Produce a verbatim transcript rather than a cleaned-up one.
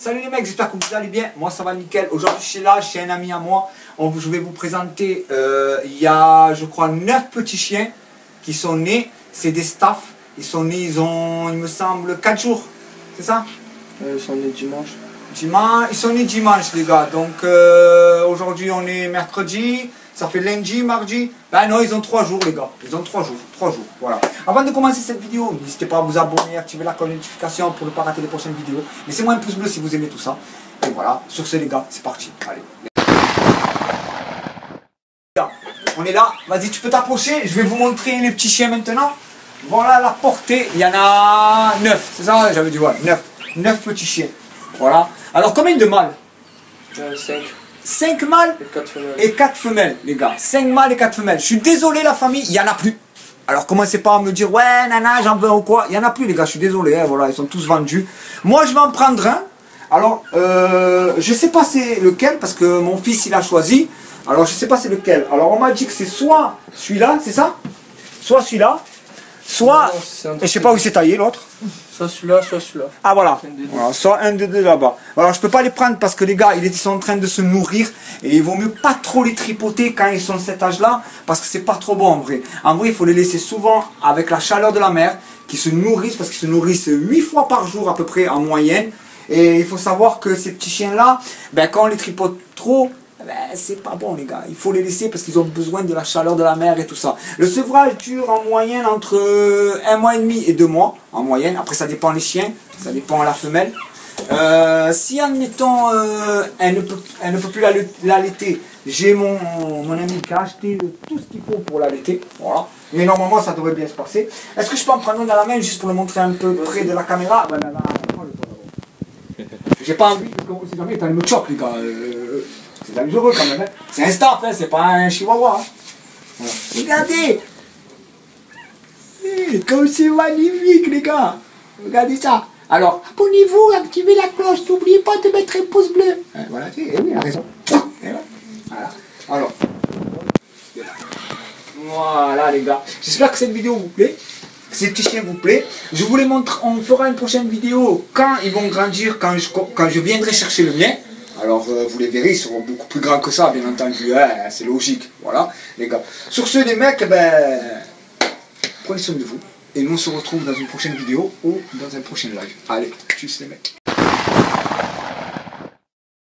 Salut les mecs, j'espère que vous allez bien. Moi ça va nickel. Aujourd'hui je suis là, chez un ami à moi. On, je vais vous présenter, euh, il y a je crois neuf petits chiens qui sont nés. C'est des staffs. Ils sont nés, ils ont, il me semble, quatre jours. C'est ça? euh, Ils sont nés dimanche. Dimanche, ils sont nés dimanche les gars. Donc euh, aujourd'hui on est mercredi. Ça fait lundi, mardi. Ben non, ils ont trois jours les gars. Ils ont trois jours. Trois jours. Voilà. Avant de commencer cette vidéo, n'hésitez pas à vous abonner, activer la notification pour ne pas rater les prochaines vidéos. Laissez-moi un pouce bleu si vous aimez tout ça. Et voilà. Sur ce les gars, c'est parti. Allez. On est là. Vas-y, tu peux t'approcher. Je vais vous montrer les petits chiens maintenant. Voilà la portée. Il y en a neuf. C'est ça? J'avais dit ouais. Neuf. Neuf petits chiens. Voilà. Alors combien de mâles? euh, cinq. cinq mâles Et quatre femelles. et quatre femelles, les gars. cinq mâles et quatre femelles. Je suis désolé, la famille, il n'y en a plus. Alors, commencez pas à me dire, ouais, nana, j'en veux ou quoi. Il n'y en a plus, les gars, je suis désolé. Hein, voilà, ils sont tous vendus. Moi, je vais en prendre un. Alors, euh, je sais pas c'est lequel, parce que mon fils, il a choisi. Alors, je sais pas c'est lequel. Alors, on m'a dit que c'est soit celui-là, c'est ça? Soit celui-là. Soit, Non, et je sais pas où il s'est taillé, l'autre. Soit celui-là, soit celui-là. Ah voilà. Voilà, Voilà, soit un de deux là-bas. Alors je peux pas les prendre parce que les gars, ils sont en train de se nourrir et il vaut mieux pas trop les tripoter quand ils sont de cet âge-là parce que c'est pas trop bon en vrai. En vrai, il faut les laisser souvent avec la chaleur de la mer, qu'ils se nourrissent parce qu'ils se nourrissent huit fois par jour à peu près en moyenne. Et il faut savoir que ces petits chiens-là, ben, quand on les tripote trop, ben, c'est pas bon les gars, il faut les laisser parce qu'ils ont besoin de la chaleur de la mer et tout ça. Le sevrage dure en moyenne entre un mois et demi et deux mois en moyenne. Après ça dépend les chiens, ça dépend de la femelle. Euh, si admettons euh, elle, ne peut, elle ne peut plus l'allaiter, j'ai mon, mon ami qui a acheté tout ce qu'il faut pour l'allaiter. Voilà. Mais normalement ça devrait bien se passer. Est-ce que je peux en prendre un dans la main juste pour le montrer un peu près de la caméra? Ben, ben, ben, j'ai pas envie, si jamais il me choque les gars. Euh, C'est dangereux quand même, hein. C'est un staff, hein, c'est pas un chihuahua. Hein. Voilà. Regardez! Eh, comme c'est magnifique, les gars! Regardez ça! Alors, abonnez-vous, activez la cloche, n'oubliez pas de mettre un pouce bleu. Hein, voilà, eh oui, il a raison. Eh voilà. Voilà. Alors, voilà, les gars. J'espère que cette vidéo vous plaît. Que ces petits chiens vous plaît. Je vous les montre, on fera une prochaine vidéo quand ils vont grandir, quand je, quand je viendrai chercher le mien. Alors euh, vous les verrez, ils seront beaucoup plus grands que ça, bien entendu, hein, c'est logique, voilà, les gars. Sur ce, les mecs, ben, prenez soin de vous, et nous on se retrouve dans une prochaine vidéo ou dans un prochain live. Allez, tchuss les mecs.